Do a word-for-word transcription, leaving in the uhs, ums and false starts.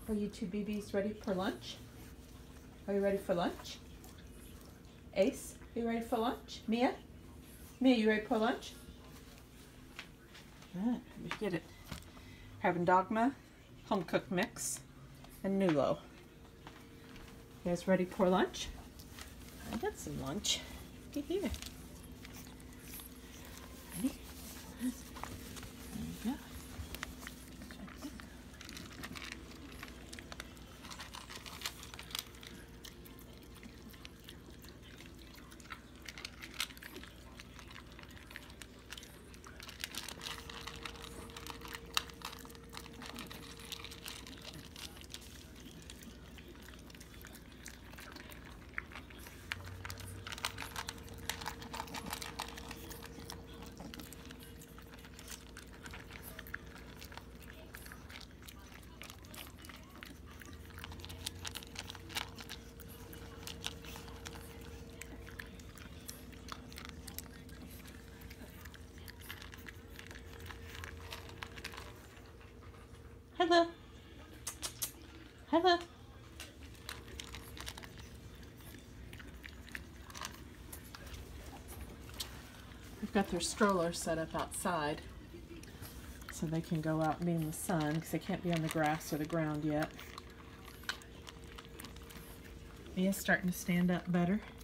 Are you two B Bs ready for lunch? Are you ready for lunch? Ace, are you ready for lunch? Mia? Mia, you ready for lunch? All right, let me get it. Having Dogma, home cooked mix, and Nulo. You guys ready for lunch? I got some lunch. Get here. Ready? There you go. Hello. Hello. We've got their stroller set up outside so they can go out and be in the sun because they can't be on the grass or the ground yet. Mia's starting to stand up better.